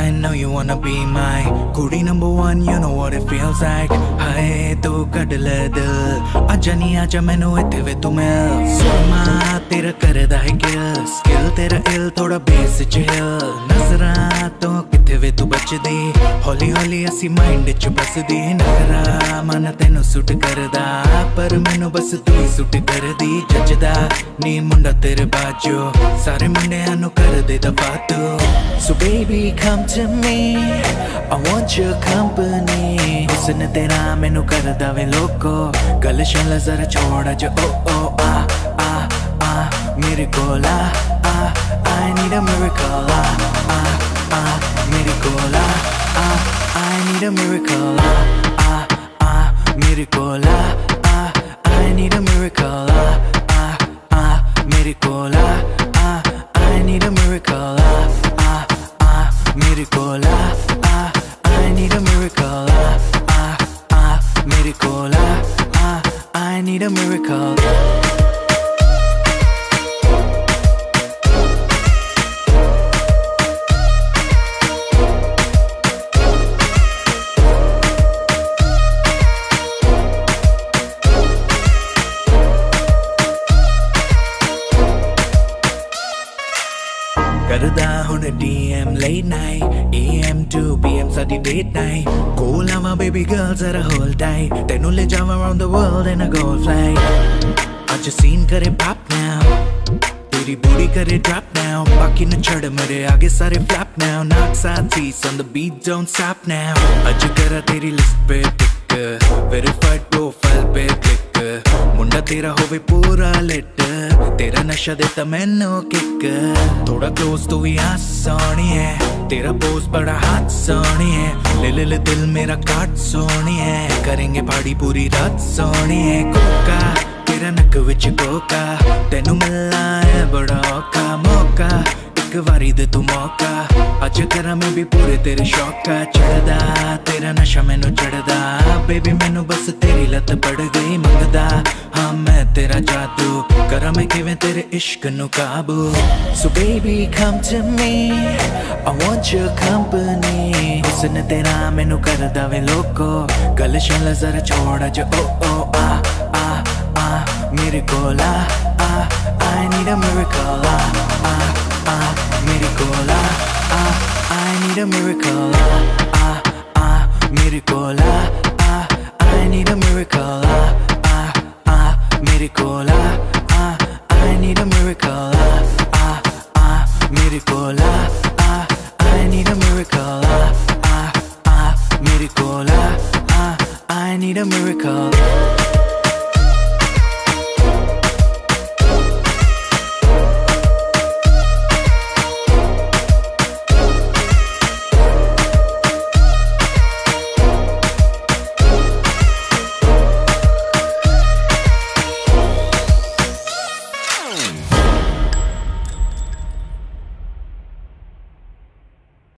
I know you wanna be my Kudi number one, you know what it feels like. Hai tu kadle dil Aja nahi aja mainu ithe ve tu mil Soma tera karda hai kill Skill tera ill thoda bass chill Nazran to kithe ve tu bachdi Holi holi asi mind ch basdi Nakara man tenu suit karda Par mainu bas tu hi suit kardi Jajda nee munda tere bajo Sare munde anu kar de da baatu So baby come to me I want your company Husn tera mainu karda ve loco Gal shala zara choda jo oh mere kola I need a miracle mere kola I need a miracle mere kola I need a miracle mere kola I need a miracle mere kola I need a miracle mere kola I need a miracle Karda hun DM late night AM to PM sadi date night Call lava baby girl zara hold tight Tenu le jawa around the world in a gold flight Aaj scene kare pop now Teri booty kare drop now Baki na chad mere aage sare flap now Knox Artiste on the beat don't stop now Aaj kara teri list pe tick Verified profile pe click Munda tera hove pura lit तेरा नशा देता मैंने kick थोड़ा close तो भी हाथ सोनी है तेरा पोज बड़ा हाथ सोनी है ले ले ले दिल मेरा काट सोनी है करेंगे पार्टी पूरी रात सोनी है कोका तेरा नक विच कोका तेनू मिलना है बड़ा औखा मौका एक बारी दे तू मौका अज करा मैं भी पूरे तेरे शौक का चढ़दा तेरा नशा मैनू चढ़दा बेबी मैनू बस तेरी लत पड़ गई मंगदा हाँ मैं तेरा जादू करा मैं किवें तेरे इश्क नू काबू So baby come to me I want your company हुस्न तेरा मैनू करदा वे लोको गल शल जरा छोड़ा जो मेरे कोला I need a miracle mere kola I need a miracle mere kola I need a miracle mere kola I need a miracle mere kola